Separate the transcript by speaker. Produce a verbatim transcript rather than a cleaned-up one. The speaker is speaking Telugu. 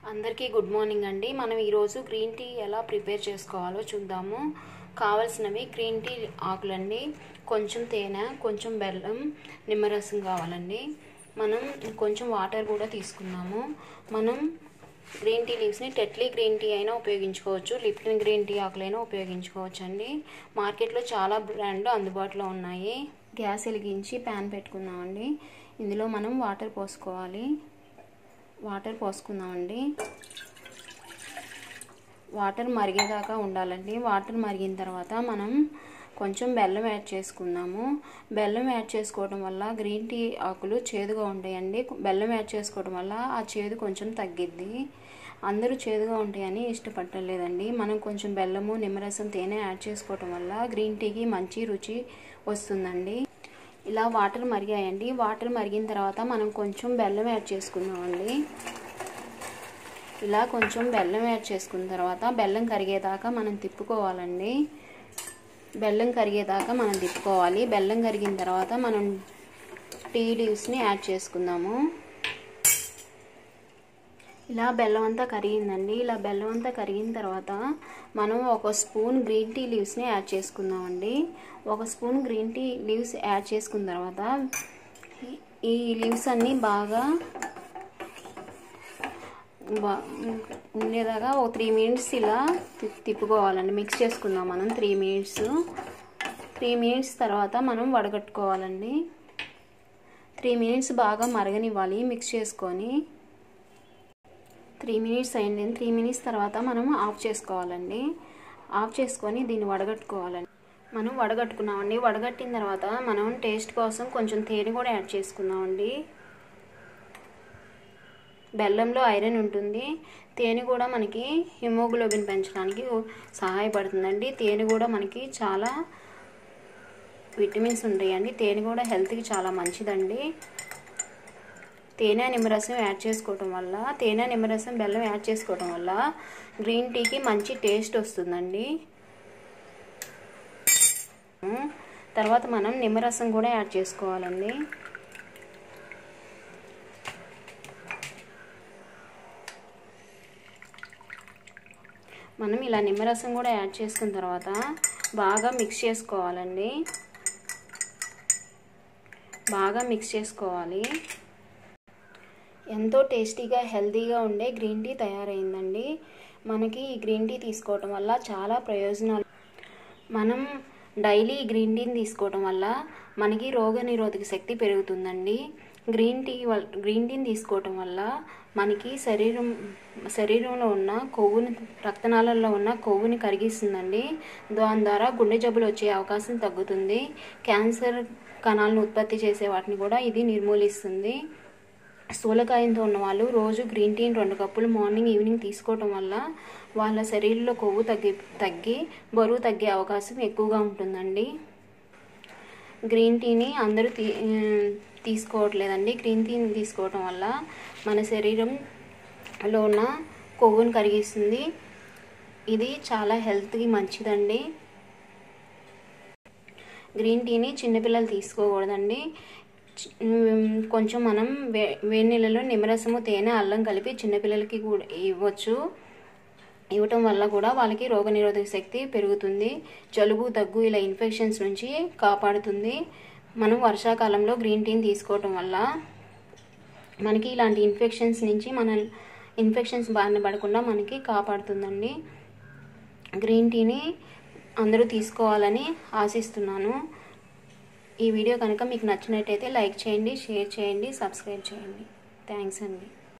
Speaker 1: అందరికీ గుడ్ మార్నింగ్ అండి. మనం ఈరోజు గ్రీన్ టీ ఎలా ప్రిపేర్ చేసుకోవాలో చూద్దాము. కావాల్సినవి గ్రీన్ టీ ఆకులండి, కొంచెం తేనె, కొంచెం బెల్లం, నిమ్మరసం కావాలండి. మనం కొంచెం వాటర్ కూడా తీసుకున్నాము. మనం గ్రీన్ టీ లీవ్స్ని టెట్లీ గ్రీన్ టీ అయినా ఉపయోగించుకోవచ్చు, లిప్టన్ గ్రీన్ టీ ఆకులైనా ఉపయోగించుకోవచ్చు అండి. మార్కెట్లో చాలా బ్రాండ్లు అందుబాటులో ఉన్నాయి. గ్యాస్ వెలిగించి ప్యాన్ పెట్టుకుందామండి. ఇందులో మనం వాటర్ పోసుకోవాలి. వాటర్ పోసుకుందామండి. వాటర్ మరిగేదాకా ఉండాలండి. వాటర్ మరిగిన తర్వాత మనం కొంచెం బెల్లం యాడ్ చేసుకుందాము. బెల్లం యాడ్ చేసుకోవడం వల్ల గ్రీన్ టీ ఆకులు చేదుగా ఉంటాయండి. బెల్లం యాడ్ చేసుకోవడం వల్ల ఆ చేదు కొంచెం తగ్గిద్ది. అందరూ చేదుగా ఉంటాయని ఇష్టపడలేదండి. మనం కొంచెం బెల్లము, నిమ్మరసం, తేనె యాడ్ చేసుకోవడం వల్ల గ్రీన్ టీకి మంచి రుచి వస్తుందండి. ఇలా వాటర్ మరిగాయండి. వాటర్ మరిగిన తర్వాత మనం కొంచెం బెల్లం యాడ్ చేసుకుందామండి. ఇలా కొంచెం బెల్లం యాడ్ చేసుకున్న తర్వాత బెల్లం కరిగేదాకా మనం తిప్పుకోవాలండి. బెల్లం కరిగేదాకా మనం తిప్పుకోవాలి. బెల్లం కరిగిన తర్వాత మనం టీ లీవ్స్ని యాడ్ చేసుకుందాము. ఇలా బెల్లం అంతా కరిగిందండి. ఇలా బెల్లం అంతా కరిగిన తర్వాత మనం ఒక స్పూన్ గ్రీన్ టీ లీవ్స్ని యాడ్ చేసుకుందామండి. ఒక spoon green tea leaves add చేసుకున్న తర్వాత ఈ లీవ్స్ అన్నీ బాగా ఉండేదాకా ఒక త్రీ మినిట్స్ ఇలా తిప్పుకోవాలండి. మిక్స్ చేసుకుందాం మనం త్రీ మినిట్స్ త్రీ మినిట్స్ తర్వాత మనం వడగట్టుకోవాలండి. త్రీ మినిట్స్ బాగా మరగనివ్వాలి మిక్స్ చేసుకొని. త్రీ మినిట్స్ అయింది. త్రీ మినిట్స్ తర్వాత మనం ఆఫ్ చేసుకోవాలండి. ఆఫ్ చేసుకొని దీన్ని వడగట్టుకోవాలండి. మనం వడగట్టుకున్నామండి. వడగట్టిన తర్వాత మనం టేస్ట్ కోసం కొంచెం తేనె కూడా యాడ్ చేసుకుందామండి. బెల్లంలో ఐరన్ ఉంటుంది. తేనె కూడా మనకి హిమోగ్లోబిన్ పెంచడానికి సహాయపడుతుందండి. తేనె కూడా మనకి చాలా విటమిన్స్ ఉంటాయండి. తేనె కూడా హెల్త్కి చాలా మంచిదండి. తేనె నిమ్మరసం యాడ్ చేసుకోవటం వల్ల తేనె నిమ్మరసం బెల్లం యాడ్ చేసుకోవటం వల్ల గ్రీన్ టీకి మంచి టేస్ట్ వస్తుందండి. తర్వాత మనం నిమ్మరసం కూడా యాడ్ చేసుకోవాలండి. మనం ఇలా నిమ్మరసం కూడా యాడ్ చేసుకున్న తర్వాత బాగా మిక్స్ చేసుకోవాలండి. బాగా మిక్స్ చేసుకోవాలి. ఎంతో టేస్టీగా హెల్తీగా ఉండే గ్రీన్ టీ తయారైందండి. మనకి ఈ గ్రీన్ టీ తీసుకోవటం వల్ల చాలా ప్రయోజనాలు. మనం డైలీ గ్రీన్ టీని తీసుకోవటం వల్ల మనకి రోగనిరోధక శక్తి పెరుగుతుందండి. గ్రీన్ టీ గ్రీన్ టీని తీసుకోవటం వల్ల మనకి శరీరం శరీరంలో ఉన్న కొవ్వుని రక్తనాళాల్లో ఉన్న కొవ్వుని కరిగిస్తుందండి. దాని ద్వారా గుండె జబ్బులు వచ్చే అవకాశం తగ్గుతుంది. క్యాన్సర్ కణాలను ఉత్పత్తి చేసే వాటిని కూడా ఇది నిర్మూలిస్తుంది. స్థూలకాయంతో ఉన్న వాళ్ళు రోజు గ్రీన్ టీని రెండు కప్పులు మార్నింగ్ ఈవినింగ్ తీసుకోవటం వల్ల వాళ్ళ శరీరంలో కొవ్వు తగ్గి తగ్గి బరువు తగ్గే అవకాశం ఎక్కువగా ఉంటుందండి. గ్రీన్ టీని అందరూ తీ తీసుకోవట్లేదండి. గ్రీన్ టీని తీసుకోవటం వల్ల మన శరీరంలో ఉన్న కొవ్వును కరిగిస్తుంది. ఇది చాలా హెల్త్కి మంచిదండి. గ్రీన్ టీని చిన్నపిల్లలు తీసుకోకూడదండి. కొంచెం మనం వే వేడి నీళ్ళలో నిమ్మరసము, తేనె, అల్లం కలిపి చిన్నపిల్లలకి కూడా ఇవ్వచ్చు. ఇవ్వటం వల్ల కూడా వాళ్ళకి రోగనిరోధక శక్తి పెరుగుతుంది. జలుబు, దగ్గు ఇలా ఇన్ఫెక్షన్స్ నుంచి కాపాడుతుంది. మనం వర్షాకాలంలో గ్రీన్ టీని తీసుకోవటం వల్ల మనకి ఇలాంటి ఇన్ఫెక్షన్స్ నుంచి మన ఇన్ఫెక్షన్స్ బారిన పడకుండా మనకి కాపాడుతుందండి. గ్రీన్ టీని అందరూ తీసుకోవాలని ఆశిస్తున్నాను. ఈ వీడియో కనుక మీకు నచ్చినట్టయితే లైక్ చేయండి, షేర్ చేయండి, సబ్స్క్రైబ్ చేయండి. థ్యాంక్స్ అండి.